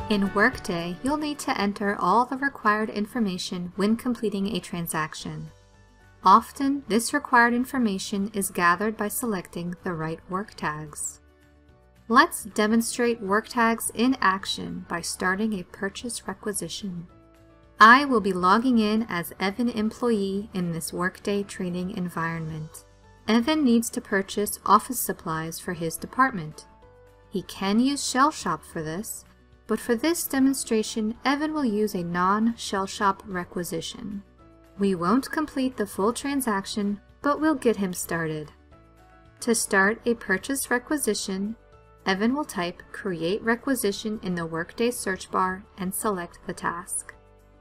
In Workday, you'll need to enter all the required information when completing a transaction. Often, this required information is gathered by selecting the right work tags. Let's demonstrate work tags in action by starting a purchase requisition. I will be logging in as Evan employee in this Workday training environment. Evan needs to purchase office supplies for his department. He can use Shell Shop for this, but for this demonstration, Evan will use a non-Shell Shop requisition. We won't complete the full transaction, but we'll get him started. To start a purchase requisition, Evan will type Create Requisition in the Workday search bar and select the task.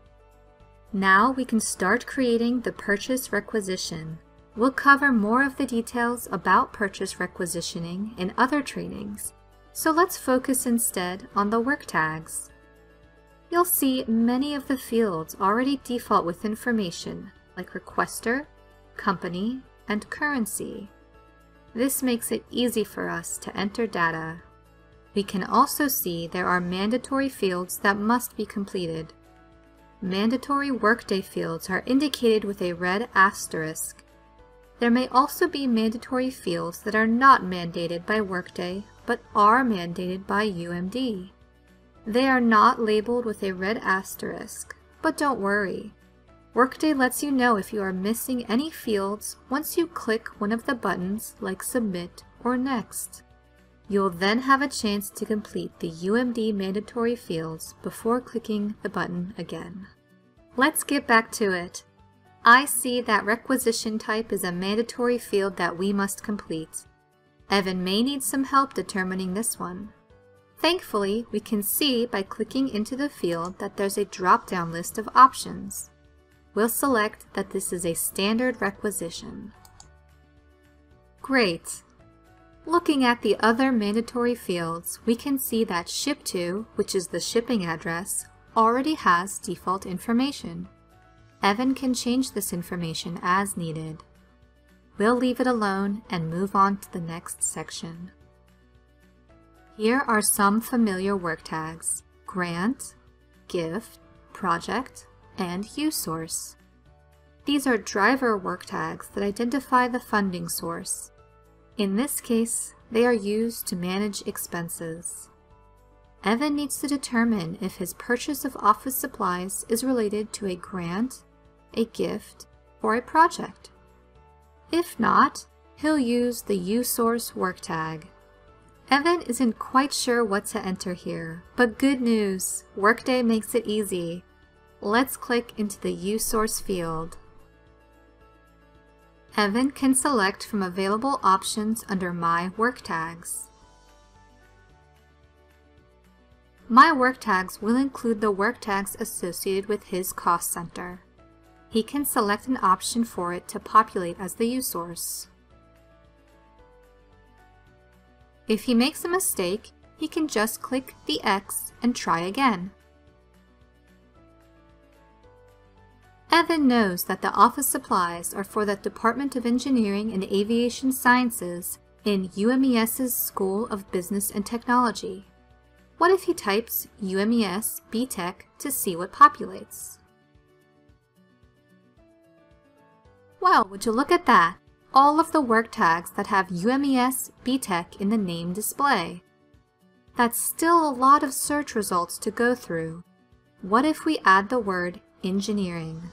Now we can start creating the purchase requisition. We'll cover more of the details about purchase requisitioning in other trainings, so let's focus instead on the work tags. You'll see many of the fields already default with information like requester, company, and currency. This makes it easy for us to enter data. We can also see there are mandatory fields that must be completed. Mandatory Workday fields are indicated with a red asterisk. There may also be mandatory fields that are not mandated by Workday but are mandated by UMD. They are not labeled with a red asterisk, but don't worry. Workday lets you know if you are missing any fields once you click one of the buttons like Submit or Next. You'll then have a chance to complete the UMD mandatory fields before clicking the button again. Let's get back to it. I see that requisition type is a mandatory field that we must complete. Evan may need some help determining this one. Thankfully, we can see by clicking into the field that there's a drop-down list of options. We'll select that this is a standard requisition. Great! Looking at the other mandatory fields, we can see that Ship To, which is the shipping address, already has default information. Evan can change this information as needed. We'll leave it alone and move on to the next section. Here are some familiar work tags: Grant, Gift, Project, and USource. These are driver work tags that identify the funding source. In this case, they are used to manage expenses. Evan needs to determine if his purchase of office supplies is related to a grant, a gift, or a project. If not, he'll use the USource work tag. Evan isn't quite sure what to enter here, but good news, Workday makes it easy. Let's click into the USource field. Evan can select from available options under My Work Tags. My Work Tags will include the work tags associated with his cost center. He can select an option for it to populate as the USource. If he makes a mistake, he can just click the X and try again. Evan knows that the office supplies are for the Department of Engineering and Aviation Sciences in UMES's School of Business and Technology. What if he types UMES BTech to see what populates? Well, would you look at that? All of the work tags that have UMES BTech in the name display. That's still a lot of search results to go through. What if we add the word engineering?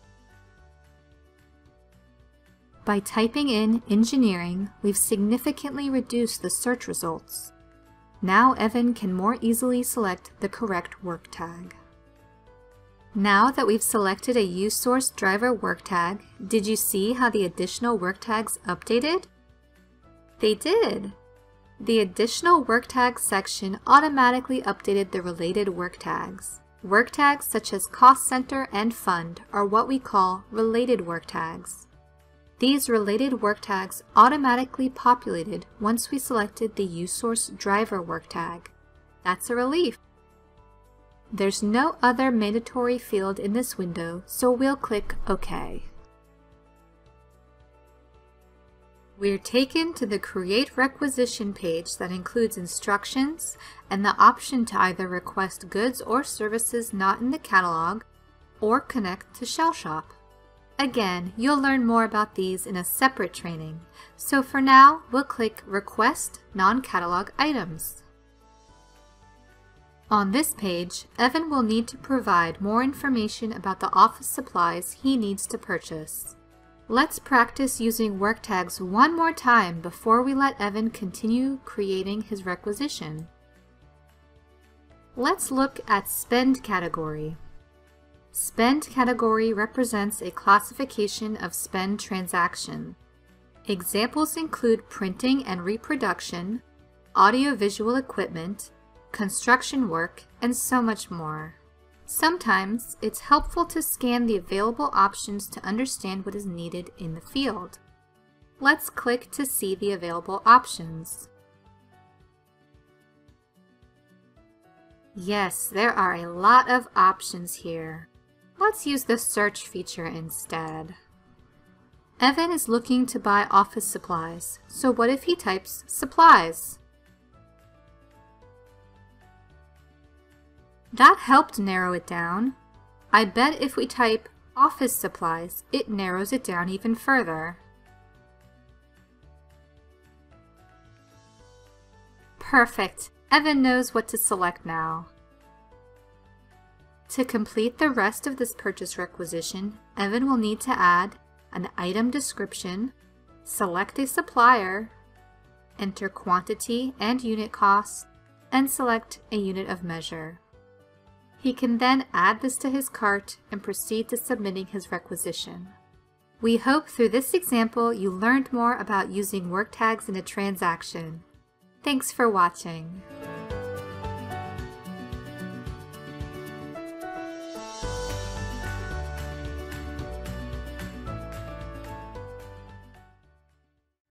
By typing in engineering, we've significantly reduced the search results. Now Evan can more easily select the correct work tag. Now that we've selected a USource driver work tag, did you see how the additional work tags updated? They did! The additional work tags section automatically updated the related work tags. Work tags such as cost center and fund are what we call related work tags. These related work tags automatically populated once we selected the USource driver work tag. That's a relief! There's no other mandatory field in this window, so we'll click OK. We're taken to the Create Requisition page that includes instructions and the option to either request goods or services not in the catalog or connect to Shell Shop. Again, you'll learn more about these in a separate training, so for now, we'll click Request Non-Catalog Items. On this page, Evan will need to provide more information about the office supplies he needs to purchase. Let's practice using Worktags one more time before we let Evan continue creating his requisition. Let's look at Spend category. Spend category represents a classification of spend transaction. Examples include printing and reproduction, audiovisual equipment, construction work, and so much more. Sometimes it's helpful to scan the available options to understand what is needed in the field. Let's click to see the available options. Yes, there are a lot of options here. Let's use the search feature instead. Evan is looking to buy office supplies, so what if he types supplies? That helped narrow it down. I bet if we type office supplies, it narrows it down even further. Perfect. Evan knows what to select now. To complete the rest of this purchase requisition, Evan will need to add an item description, select a supplier, enter quantity and unit cost, and select a unit of measure. He can then add this to his cart and proceed to submitting his requisition. We hope through this example you learned more about using Worktags in a transaction. Thanks for watching.